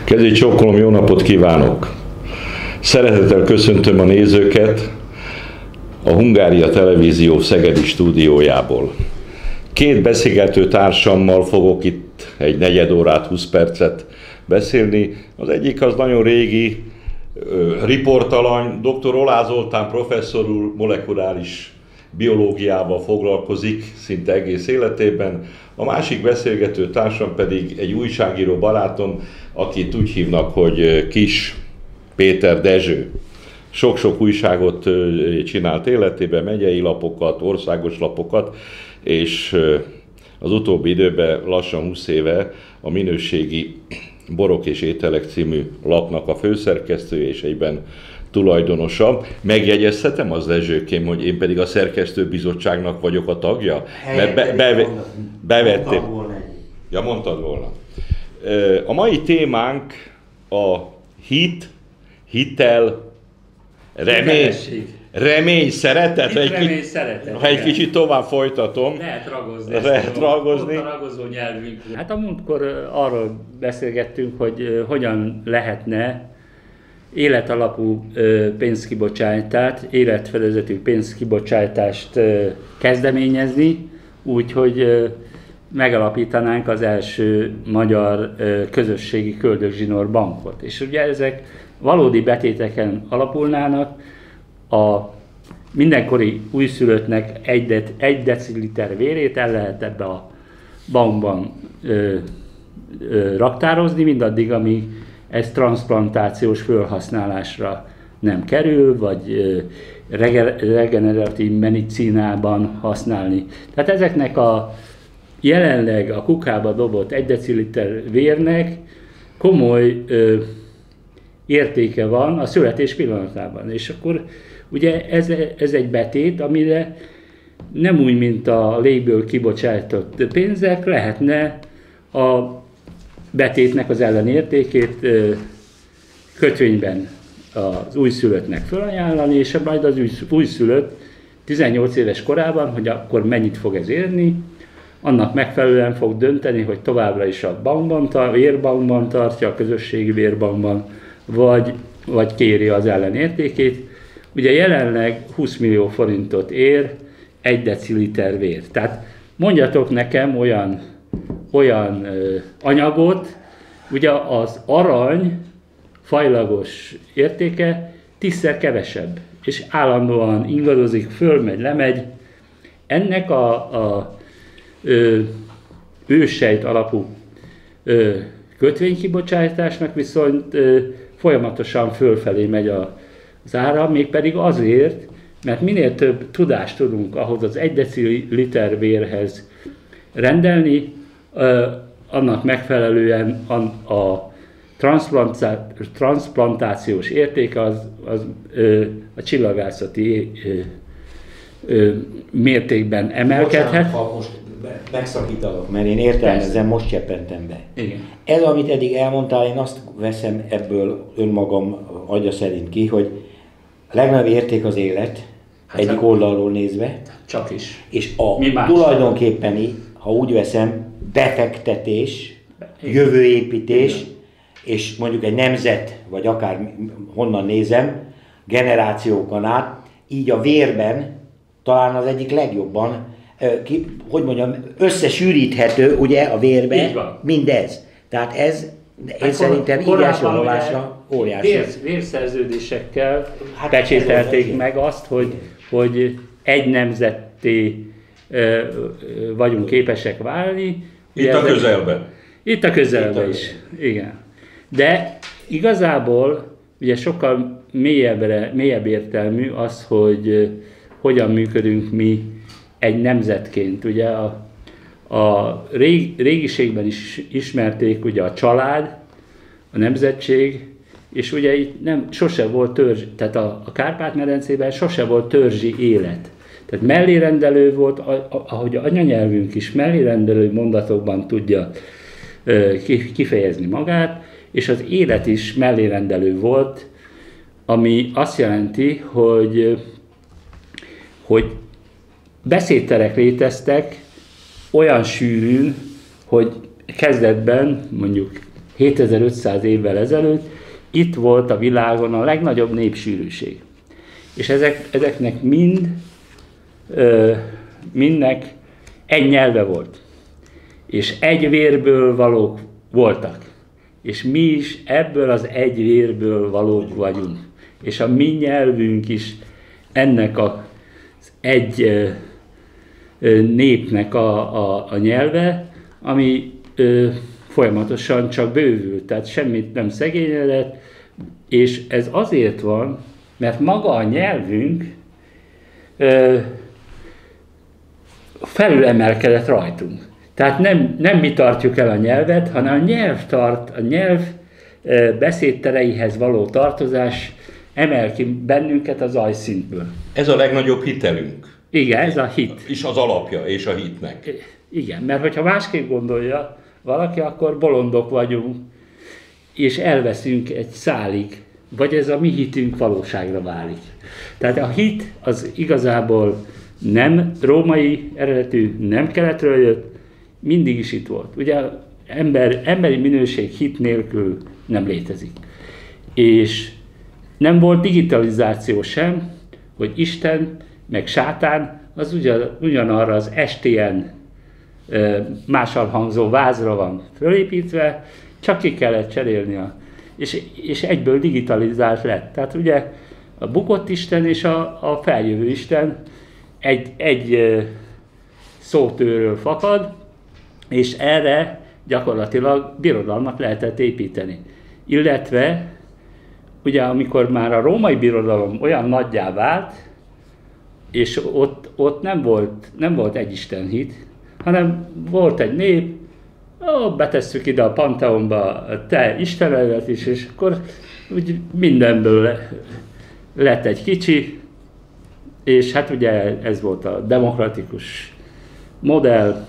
Kezi csókolom, jó napot kívánok! Szeretettel köszöntöm a nézőket a Hungária Televízió szegedi stúdiójából. Két beszélgető társammal fogok itt egy negyed órát, 20 percet beszélni. Az egyik az nagyon régi riportalany, dr. Olá Zoltán professzor úr molekuláris biológiával foglalkozik szinte egész életében. A másik beszélgető társam pedig egy újságíró barátom, akit úgy hívnak, hogy Kis Péter Dezső. Sok-sok újságot csinált életében, megyei lapokat, országos lapokat, és az utóbbi időben lassan 20 éve a Minőségi Borok és Ételek című lapnak a főszerkesztője és egyben tulajdonosa. Megjegyezhetem az Dezsőkém, hogy én pedig a szerkesztőbizottságnak vagyok a tagja? Mert bevettem. Ja, mondtad volna. A mai témánk a hitel, remény, szeretet. Ha egy kicsit tovább folytatom. Lehet ragozni. A ragozó nyelvünk. Hát a múltkor arról beszélgettünk, hogy hogyan lehetne életalapú pénzkibocsátást, életfedezetű pénzkibocsátást kezdeményezni, úgyhogy megalapítanánk az első magyar közösségi köldögzsinór bankot. És ugye ezek valódi betéteken alapulnának, a mindenkori újszülöttnek egy deciliter vérét el lehet ebbe a bankban raktározni, mindaddig, amíg ez transzplantációs felhasználásra nem kerül, vagy regeneratív medicinában használni. Tehát ezeknek a jelenleg a kukába dobott 1 deciliter vérnek komoly értéke van a születés pillanatában. És akkor ugye ez egy betét, amire nem úgy, mint a légből kibocsátott pénzek, lehetne a betétnek az ellenértékét kötvényben az újszülöttnek felajánlani, és majd az újszülött 18 éves korában, hogy akkor mennyit fog ez érni, annak megfelelően fog dönteni, hogy továbbra is a bankban, vérbankban tartja, a közösségi vérbankban, vagy kéri az ellenértékét. Ugye jelenleg 20 millió forintot ér 1 deciliter vér. Tehát mondjatok nekem olyan anyagot, ugye az arany fajlagos értéke 10-szer kevesebb, és állandóan ingadozik, fölmegy, lemegy. Ennek a őssejt alapú kötvénykibocsátásnak viszont folyamatosan fölfelé megy az ára, mégpedig azért, mert minél több tudást tudunk ahhoz az 1 deciliter vérhez rendelni, annak megfelelően a transzplantációs értéke az a csillagászati mértékben emelkedhet. Bocsánat, ha most megszakítalak, mert én értelmezem, most cseppentem be. Igen. Ez, amit eddig elmondtál, én azt veszem ebből önmagam agya szerint ki, hogy a legnagyobb érték az élet, egyik oldalról nézve. Csak is. És tulajdonképpeni, ha úgy veszem, befektetés, jövőépítés, és mondjuk egy nemzet, vagy akár honnan nézem, generációkon át, így a vérben talán az egyik legjobban, összesűríthető ugye a vérbe mindez. Tehát ez, én szerintem írásolvasásra óriási. Vérszerződésekkel pecsételték meg azt, hogy egy nemzetté vagyunk képesek válni. Itt a közelben. Itt a közelben is, igen. De igazából ugye sokkal mélyebb értelmű az, hogy hogyan működünk mi egy nemzetként. Ugye a régiségben is ismerték ugye a család, a nemzetség, és ugye itt sose volt törzs, tehát a Kárpát-medencében sose volt törzsi élet. Tehát mellérendelő volt, ahogy anyanyelvünk is mellérendelő mondatokban tudja kifejezni magát, és az élet is mellérendelő volt, ami azt jelenti, hogy beszédterek léteztek olyan sűrűn, hogy kezdetben mondjuk 7500 évvel ezelőtt itt volt a világon a legnagyobb népsűrűség. És ezeknek mindnek egy nyelve volt. És egy vérből valók voltak. És mi is ebből az egy vérből valók vagyunk. És a mi nyelvünk is ennek az egy népnek a nyelve, ami folyamatosan csak bővült, tehát semmit nem szegényedett, és ez azért van, mert maga a nyelvünk felülemelkedett rajtunk. Tehát nem mi tartjuk el a nyelvet, hanem a nyelv tart, a nyelv beszédtereihez való tartozás emel ki bennünket az agyszintből. Ez a legnagyobb hitelünk. Igen, ez a hit. És az alapja és a hitnek. Igen, mert hogyha másképp gondolja valaki, akkor bolondok vagyunk, és elveszünk egy szálig, vagy ez a mi hitünk valóságra válik. Tehát a hit az igazából nem eredetű, nem keletről jött, mindig is itt volt. Ugye emberi minőség hit nélkül nem létezik. És nem volt digitalizáció sem, hogy Isten meg sátán az ugyanarra az STN mással hangzó vázra van fölépítve, csak ki kellett cserélni és egyből digitalizált lett. Tehát ugye a bukott Isten és a feljövő Isten egy szótőről fakad, és erre gyakorlatilag birodalmat lehetett építeni. Illetve ugye amikor már a római birodalom olyan nagyjá vált, és ott nem volt egy istenhit, hanem volt egy nép, betesszük ide a Panteonba a te istenedet is, és akkor úgy mindenből lett egy kicsi, és hát ugye ez volt a demokratikus modell.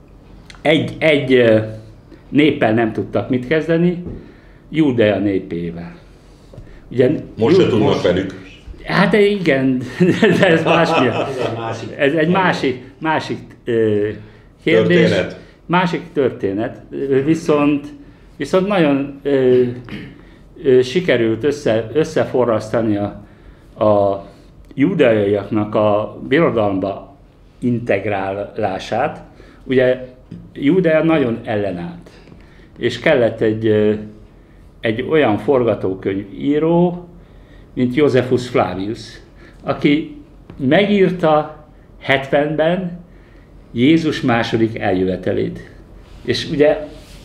Egy néppel nem tudtak mit kezdeni, Júdea népével. Ugye, most se tudnak velük. Hát igen, de ez másmi. Ez egy másik kérdés. Történet. Másik történet. Viszont nagyon sikerült összeforrasztani a júdeaiaknak a birodalomba integrálását. Ugye Júdea nagyon ellenállt, és kellett egy olyan forgatókönyvíró, mint Josephus Flavius, aki megírta 70-ben Jézus második eljövetelét. És ugye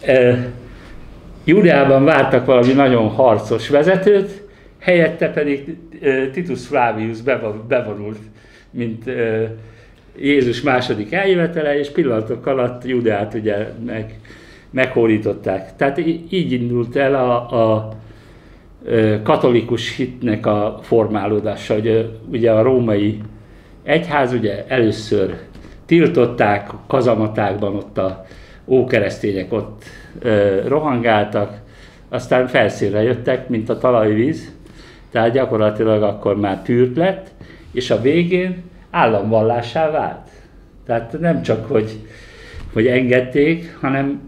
Júdeában vártak valami nagyon harcos vezetőt, helyette pedig Titus Flavius bevonult, mint Jézus második eljövetele, és pillanatok alatt Júdeát ugye meghódították. Tehát így indult el a katolikus hitnek a formálódása, hogy ugye a római egyház ugye először tiltották, kazamatákban ott a ókeresztények ott rohangáltak, aztán felszínre jöttek, mint a talajvíz, tehát gyakorlatilag akkor már tűrt lett, és a végén államvallássá vált. Tehát nem csak, hogy engedték, hanem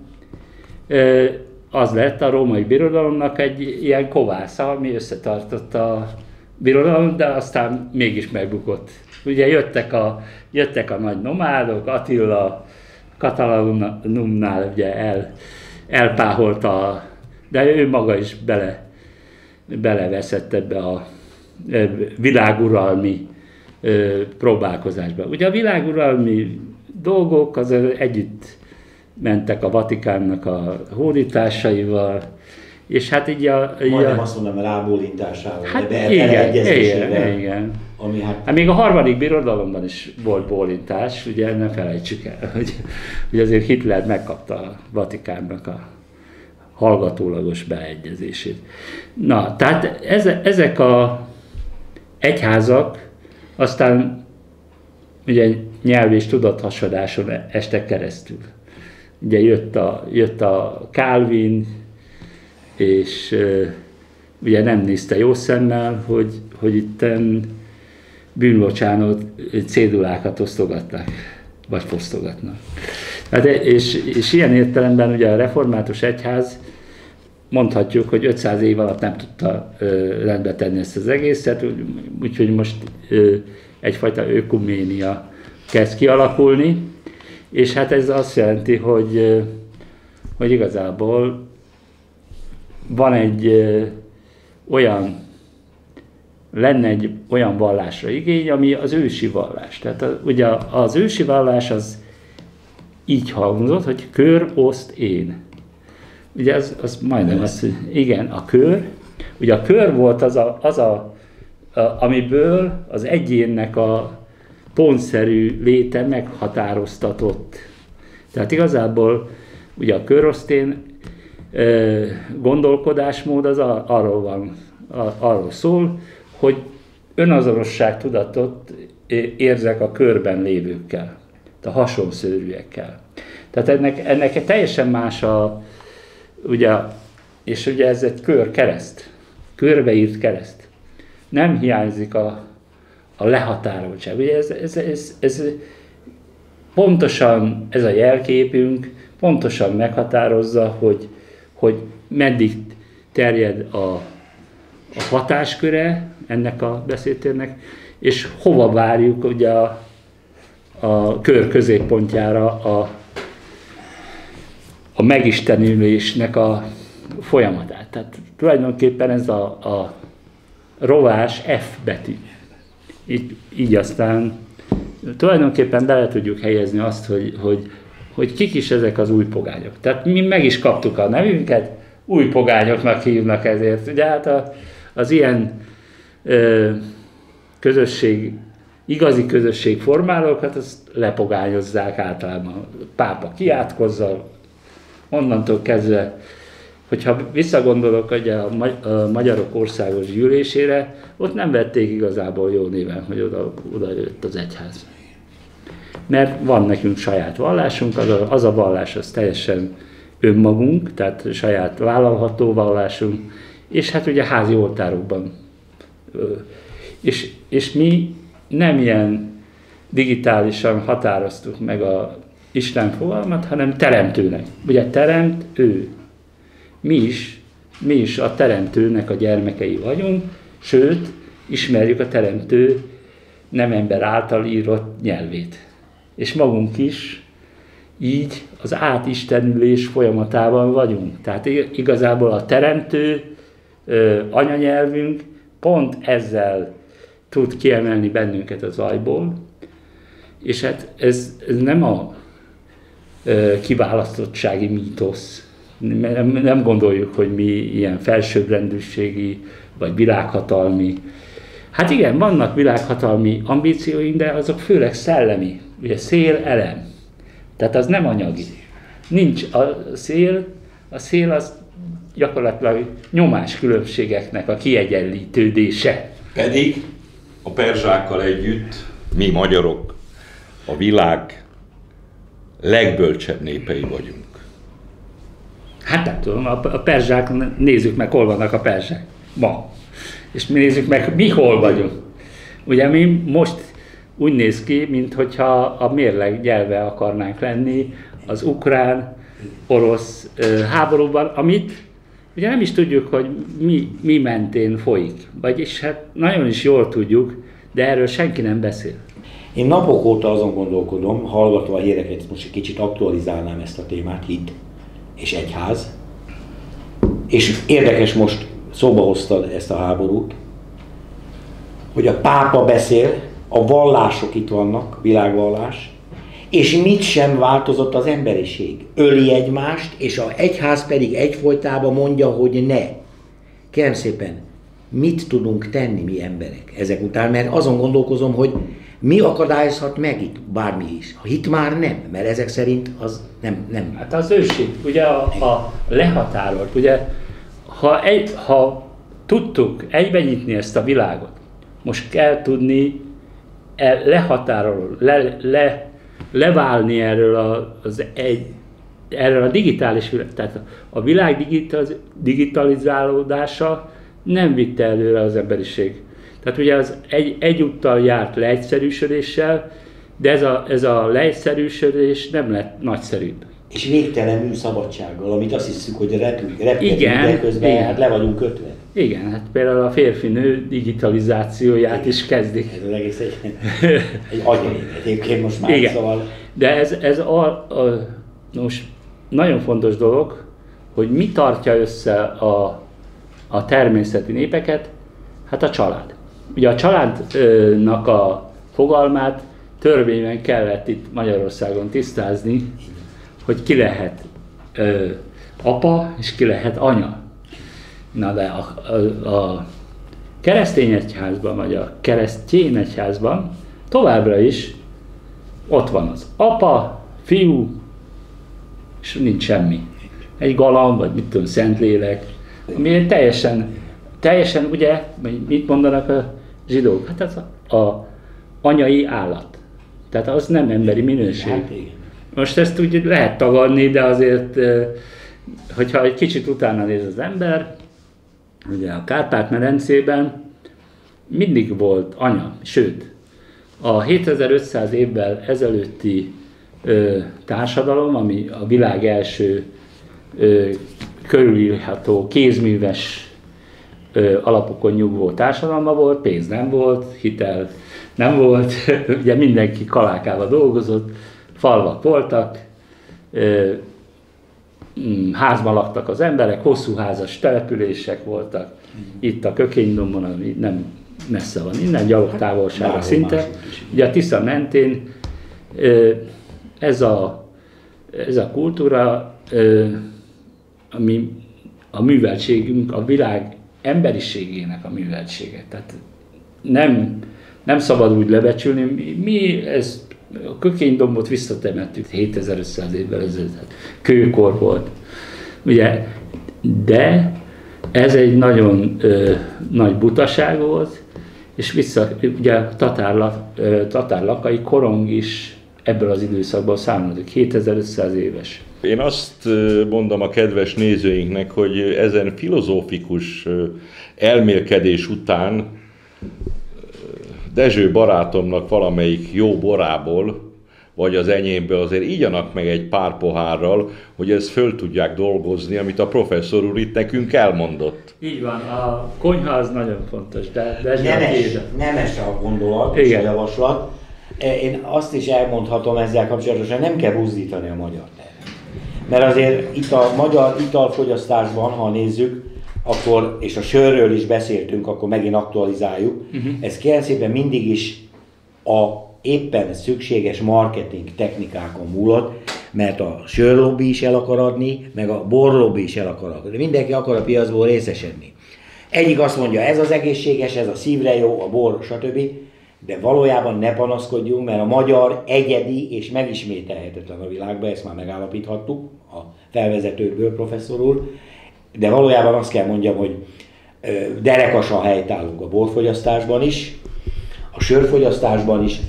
az lett a római birodalomnak egy ilyen kovásza, ami összetartotta a birodalom, de aztán mégis megbukott. Ugye jöttek a nagy nomádok, Katalánumnál ugye elpáholta, de ő maga is beleveszett ebbe a világuralmi próbálkozásba. Ugye a világuralmi dolgok az együtt mentek a Vatikánnak a hódításaival, és hát így majdnem azt mondom, a rábólintásával, hát de beleegyezésével. Igen. Ami hát még a harmadik birodalomban is volt bólintás, ugye ne felejtsük el, hogy azért Hitler megkapta a Vatikánnak a hallgatólagos beleegyezését. Na, tehát ezek a egyházak aztán ugye nyelv és tudathasadáson estek keresztül. Ugye jött a Calvin, és ugye nem nézte jó szemmel, hogy itten bűnbocsánat cédulákat osztogatnak, vagy fosztogatnak. Hát és ilyen értelemben ugye a református egyház mondhatjuk, hogy 500 év alatt nem tudta rendbe tenni ezt az egészet, úgyhogy most egyfajta ökuménia kezd kialakulni, és hát ez azt jelenti, hogy igazából van lenne egy olyan vallásra igény, ami az ősi vallás. Tehát ugye az ősi vallás az így hangzott, hogy kör, oszt, én. Ugye az majdnem az, hogy igen, a kör. Ugye a kör volt amiből az egyénnek a pontszerű léte meghatároztatott. Tehát igazából ugye a körosztén gondolkodásmód az arról szól, hogy önazonosságtudatot érzek a körben lévőkkel, a hasonszőrűekkel. Tehát ennek teljesen más és ugye ez egy kereszt, körbeírt kereszt. Nem hiányzik a lehatároltság. Ugye ez pontosan ez a jelképünk pontosan meghatározza, hogy meddig terjed a hatásköre ennek a beszédtérnek, és hova várjuk ugye a kör középpontjára a megistenülésnek a folyamatát. Tehát tulajdonképpen ez a rovás F betű. Így aztán tulajdonképpen bele tudjuk helyezni azt, hogy kik is ezek az új pogányok. Tehát mi meg is kaptuk a nevünket, új pogányoknak hívnak ezért. Ugye hát az ilyen igazi közösségformálókat azt lepogányozzák általában. A pápa kiátkozza, onnantól kezdve, hogyha visszagondolok ugye a Magyarok Országos Gyűlésére, ott nem vették igazából jó néven, hogy oda jött az egyház. Mert van nekünk saját vallásunk, az a vallás az teljesen önmagunk, tehát saját vállalható vallásunk, és hát ugye házi oltárokban. És mi nem ilyen digitálisan határoztuk meg a Isten fogalmat, hanem teremtőnek. Ugye teremt ő. Mi is a teremtőnek a gyermekei vagyunk, sőt, ismerjük a teremtő nem ember által írott nyelvét. És magunk is így az átistenülés folyamatában vagyunk. Tehát igazából a teremtő anyanyelvünk pont ezzel tud kiemelni bennünket az zajból, és hát ez nem a kiválasztottsági mítosz. Nem gondoljuk, hogy mi ilyen felsőbbrendűségi vagy világhatalmi. Hát igen, vannak világhatalmi ambícióink, de azok főleg szellemi. Ugye szél, elem. Tehát az nem anyagi. Nincs a szél az gyakorlatilag nyomáskülönbségeknek a kiegyenlítődése. Pedig a perzsákkal együtt mi magyarok a világ legbölcsebb népei vagyunk. Hát nem tudom, a perzsák, nézzük meg, hol vannak a perzsák ma. És mi nézzük meg, mi hol vagyunk. Ugye mi most úgy néz ki, mintha a mérleg gyelve akarnánk lenni az ukrán-orosz háborúban, amit ugye nem is tudjuk, hogy mi mentén folyik. Vagyis hát nagyon is jól tudjuk, de erről senki nem beszél. Én napok óta azon gondolkodom, hallgatva a híreket, most egy kicsit aktualizálnám ezt a témát, hit és egyház. És érdekes, most szóba hoztad ezt a háborút, hogy a pápa beszél, a vallások itt vannak, világvallás, és mit sem változott az emberiség. Öli egymást, és az egyház pedig egyfolytában mondja, hogy ne. Kérem szépen, mit tudunk tenni mi emberek ezek után, mert azon gondolkozom, hogy mi akadályozhat meg itt bármi is. A hit már nem, mert ezek szerint az nem. Hát az őség, ugye a lehatárolt, ugye ha tudtuk egybenyitni ezt a világot, most kell tudni lehatárolni, leválni erről a digitális világ. Tehát a világ digitalizálódása nem vitte előre az emberiség. Tehát ugye az egyúttal járt leegyszerűsödéssel, de ez a leegyszerűsödés nem lett nagyszerűbb. és végtelen műszabadsággal, amit azt hiszük, hogy repkedünk, Igen, de közben igen. hát le vagyunk kötve. Igen, hát például a férfinő digitalizációját is kezdik. Ez az egész egy agyarém egyébként most már, Igen. szóval... De ez most nagyon fontos dolog, hogy mi tartja össze a természeti népeket, hát a család. Ugye a családnak a fogalmát törvényben kellett itt Magyarországon tisztázni, hogy ki lehet apa és ki lehet anya. Na de a keresztény egyházban, vagy a keresztény egyházban továbbra is ott van az apa, fiú, és nincs semmi. Egy galamb, vagy mit tudom, Szentlélek, ami teljesen ugye, mit mondanak a zsidók? Hát ez a anyai állat. Tehát az nem emberi minőség. Hát igen. Most ezt úgy lehet tagadni, de azért, hogyha egy kicsit utána néz az ember, ugye a Kárpát-medencében mindig volt anya, sőt, a 7500 évvel ezelőtti társadalom, ami a világ első körülírható kézműves alapokon nyugvó társadalma volt, pénz nem volt, hitel nem volt, ugye mindenki kalákával dolgozott, falvak voltak, házban laktak az emberek, hosszú házas települések voltak, itt a Kökénydombon, ami nem messze van innen, gyalogtávolságra szinte. Ugye a Tisza mentén ez a kultúra, ami a műveltségünk, a világ emberiségének a műveltsége. Tehát nem szabad úgy lebecsülni, mi ezt a Kökénydombot visszatemettük 7500 évvel ezelőtt, kőkor volt. Ugye, de ez egy nagyon nagy butaság volt, és ugye a tatárlakai korong is ebből az időszakból származik, 7500 éves. Én azt mondom a kedves nézőinknek, hogy ezen filozófikus elmélkedés után Dezső barátomnak valamelyik jó borából, vagy az enyémből azért igyanak meg egy pár pohárral, hogy ezt föl tudják dolgozni, amit a professzor úr itt nekünk elmondott. Így van, a konyha az nagyon fontos, de nemes a gondolat és a javaslat. Én azt is elmondhatom ezzel kapcsolatosan, nem kell buzdítani a magyar tervet. Mert azért itt a magyar italfogyasztásban, ha nézzük, akkor, és a sörről is beszéltünk, akkor megint aktualizáljuk. Ez kérem szépen mindig is a éppen szükséges marketing technikákon múlott, mert a sörlobbi is el akar adni, meg a borlobbi is el akar adni. Mindenki akar a piacból részesedni. Egyik azt mondja, ez az egészséges, ez a szívre jó, a bor, stb. De valójában ne panaszkodjunk, mert a magyar egyedi és megismételhetetlen a világban, ezt már megállapíthattuk a felvezetőből, professzor úr. De valójában azt kell mondjam, hogy derekasan helytállunk a borfogyasztásban is, a sörfogyasztásban is,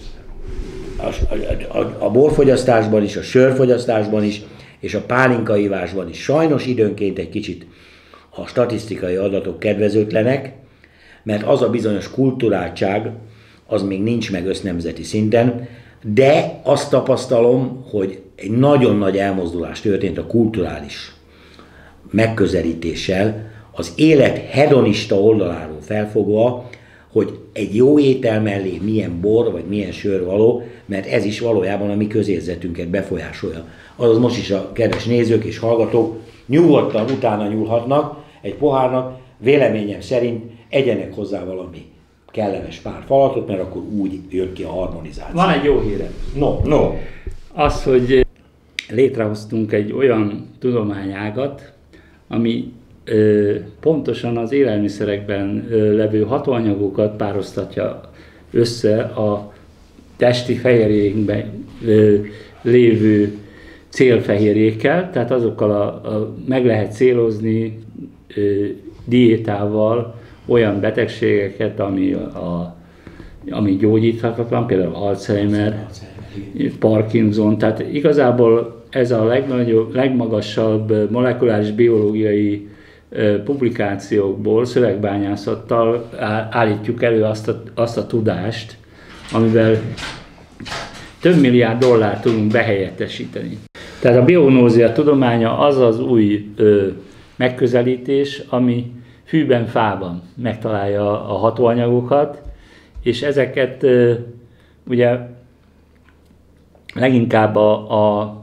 a borfogyasztásban is, a sörfogyasztásban is, és a pálinkaivásban is. Sajnos időnként egy kicsit a statisztikai adatok kedvezőtlenek, mert az a bizonyos kulturáltság, az még nincs meg össznemzeti szinten, de azt tapasztalom, hogy egy nagyon nagy elmozdulás történt a kulturális megközelítéssel, az élet hedonista oldaláról felfogva, hogy egy jó étel mellé milyen bor vagy milyen sör való, mert ez is valójában a mi közérzetünket befolyásolja. Azaz most is a kedves nézők és hallgatók nyugodtan utána nyúlhatnak egy pohárnak, véleményem szerint egyenek hozzá valami kellemes pár falatot, mert akkor úgy jön ki a harmonizáció. Van egy jó hírem. No. Az, hogy létrehoztunk egy olyan tudományágat, ami pontosan az élelmiszerekben levő hatóanyagokat pároztatja össze a testi fehérjénkben lévő célfehérjékkel, tehát azokkal meg lehet célozni diétával olyan betegségeket, ami gyógyíthatatlan, például Alzheimer, Parkinson, tehát igazából ez a legmagasabb molekuláris biológiai publikációkból, szövegbányászattal állítjuk elő azt a tudást, amivel több milliárd dollárt tudunk behelyettesíteni. Tehát a biognózia tudománya az az új megközelítés, ami fűben, fában megtalálja a hatóanyagokat, és ezeket ugye leginkább a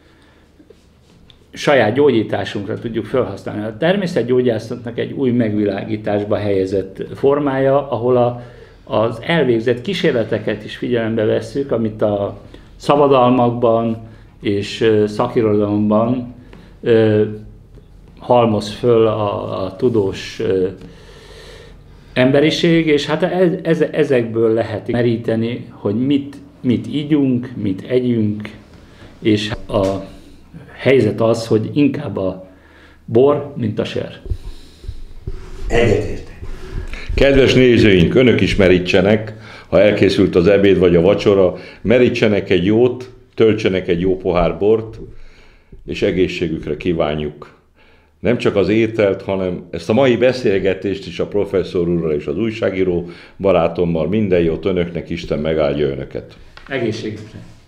saját gyógyításunkra tudjuk felhasználni. A természetgyógyászatnak egy új megvilágításba helyezett formája, ahol az elvégzett kísérleteket is figyelembe vesszük, amit a szabadalmakban és szakirodalomban halmoz föl a tudós emberiség, és hát ezekből lehet meríteni, hogy mit ígyunk, mit együnk, és a helyzet az, hogy inkább a bor, mint a sör. Egyetértek. Kedves nézőink, önök is merítsenek, ha elkészült az ebéd vagy a vacsora, merítsenek egy jót, töltsenek egy jó pohár bort, és egészségükre kívánjuk nem csak az ételt, hanem ezt a mai beszélgetést is a professzor úrral és az újságíró barátommal. Minden jót önöknek, Isten megáldja önöket. Egészségükre!